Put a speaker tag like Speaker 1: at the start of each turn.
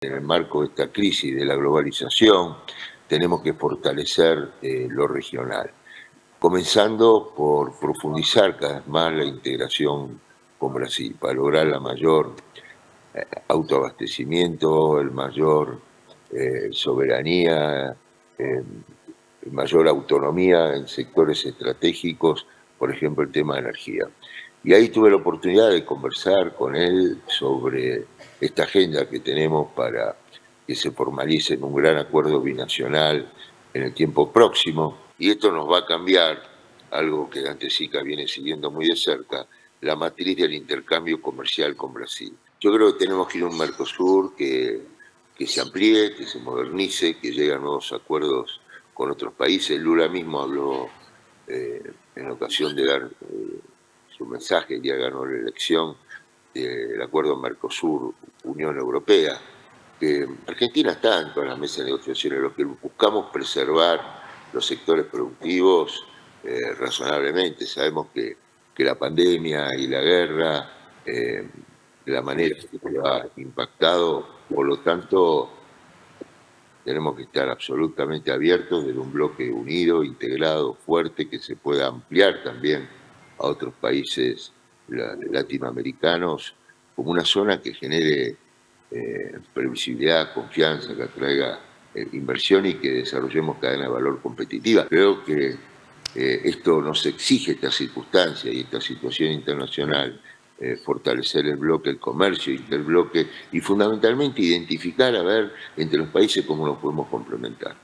Speaker 1: En el marco de esta crisis de la globalización, tenemos que fortalecer lo regional, comenzando por profundizar cada vez más la integración con Brasil, para lograr la mayor autoabastecimiento, el mayor soberanía, mayor autonomía en sectores estratégicos, por ejemplo el tema de energía. Y ahí tuve la oportunidad de conversar con él sobre esta agenda que tenemos para que se formalice en un gran acuerdo binacional en el tiempo próximo. Y esto nos va a cambiar, algo que Antesica viene siguiendo muy de cerca, la matriz del intercambio comercial con Brasil. Yo creo que tenemos que ir a un Mercosur que se amplíe, que se modernice, que llegue a nuevos acuerdos con otros países. Lula mismo habló en ocasión de dar su mensaje, el día que ganó la elección, del acuerdo Mercosur-Unión Europea. Argentina está en todas las mesas de negociaciones, lo que buscamos preservar los sectores productivos razonablemente. Sabemos que la pandemia y la guerra, de la manera que ha impactado, por lo tanto, tenemos que estar absolutamente abiertos desde un bloque unido, integrado, fuerte, que se pueda ampliar también a otros países latinoamericanos como una zona que genere previsibilidad, confianza, que atraiga inversión y que desarrollemos cadena de valor competitiva. Creo que esto nos exige, esta circunstancia y esta situación internacional, fortalecer el bloque, el comercio interbloque y fundamentalmente identificar, a ver, entre los países cómo nos podemos complementar.